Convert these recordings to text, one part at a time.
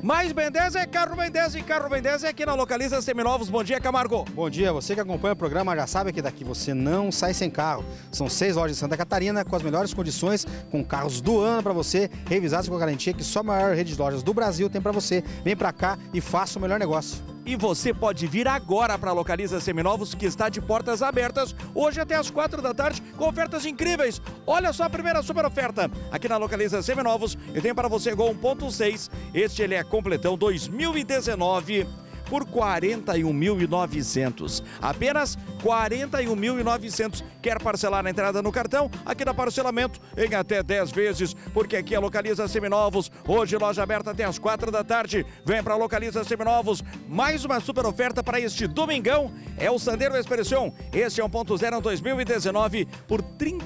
Mais Ben 10 é carro Ben 10 e carro Ben 10 é aqui na Localiza Seminovos. Bom dia, Camargo. Bom dia, você que acompanha o programa já sabe que daqui você não sai sem carro. São 6 lojas de Santa Catarina com as melhores condições, com carros do ano para você, revisados com a garantia que só a maior rede de lojas do Brasil tem para você. Vem para cá e faça o melhor negócio. E você pode vir agora para a Localiza Seminovos, que está de portas abertas, hoje até às 4 da tarde, com ofertas incríveis. Olha só a primeira super oferta. Aqui na Localiza Seminovos, eu tenho para você Gol 1.6. Este ele é completão 2019 por 41.900. Apenas 41.900. Quer parcelar na entrada no cartão? Aqui dá parcelamento em até 10 vezes, porque aqui é Localiza Seminovos. Hoje loja aberta até às 4 da tarde. Vem para Localiza Seminovos. Mais uma super oferta para este domingão é o Sandero Expression. Este é 1.0 2019 por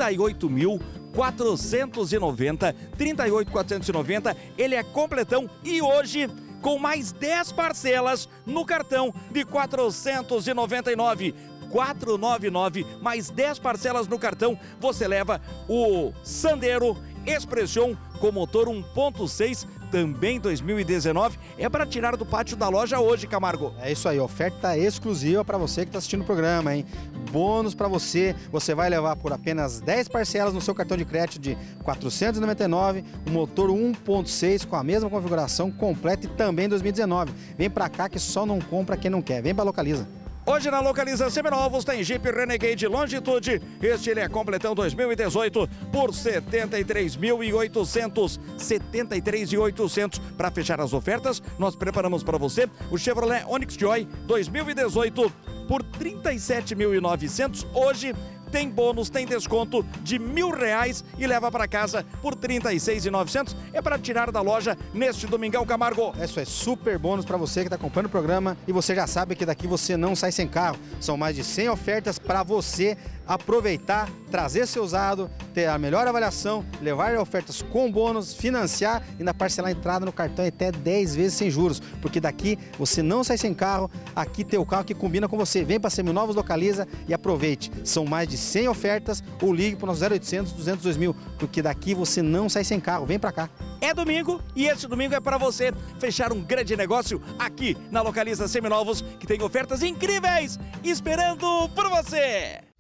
38.490, 38.490. Ele é completão e hoje com mais 10 parcelas no cartão de 499. 499, mais 10 parcelas no cartão, você leva o Sandero Expression com motor 1.6, também 2019. É para tirar do pátio da loja hoje, Camargo. É isso aí, oferta exclusiva para você que está assistindo o programa, hein? Bônus para você, você vai levar por apenas 10 parcelas no seu cartão de crédito de 499, um motor 1.6 com a mesma configuração completa e também 2019. Vem para cá que só não compra quem não quer. Vem para Localiza. Hoje na Localiza Seminovos tem Jeep Renegade Longitude. Este ele é completão 2018 por 73.800. 73.800. Para fechar as ofertas, nós preparamos para você o Chevrolet Onix Joy 2018 por 37.900. Hoje tem bônus, tem desconto de R$1.000 e leva para casa por 36.900. É para tirar da loja neste domingão, Camargo. Isso é super bônus para você que está acompanhando o programa e você já sabe que daqui você não sai sem carro. São mais de 100 ofertas para você aproveitar, trazer seu usado, ter a melhor avaliação, levar ofertas com bônus, financiar e ainda parcelar a entrada no cartão até 10 vezes sem juros, porque daqui você não sai sem carro, aqui tem o carro que combina com você. Vem para Seminovos Localiza e aproveite. São mais de 100 ofertas ou ligue para o nosso 0800 200 2000, porque daqui você não sai sem carro. Vem para cá. É domingo e esse domingo é para você fechar um grande negócio aqui na Localiza Seminovos, que tem ofertas incríveis esperando por você.